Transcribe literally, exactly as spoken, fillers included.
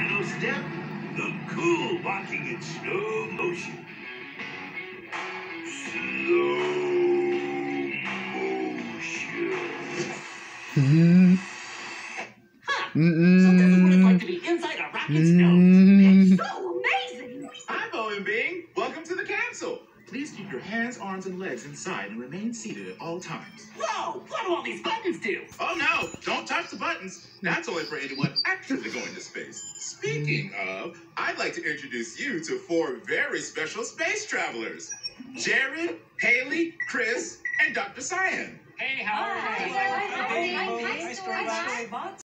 final step, the cool walking in slow motion. Slow motion. Hmm. Huh. Mm-mm. So this is what it's like to be inside a rocket's nose. It's so amazing. Hi, Bo and Bing. Welcome to the capsule. Please keep your hands, arms, and legs inside and remain seated at all times. Whoa, what do all these buttons do? Oh, no. Don't touch the buttons. That's only for anyone actually going to space. Speaking of, I'd like to introduce you to four very special space travelers. Jared, Haley, Chris, and Doctor Cyan. Hey, how are you? Hi, hi, hi, hi, hi, hi, hi, hi, hi,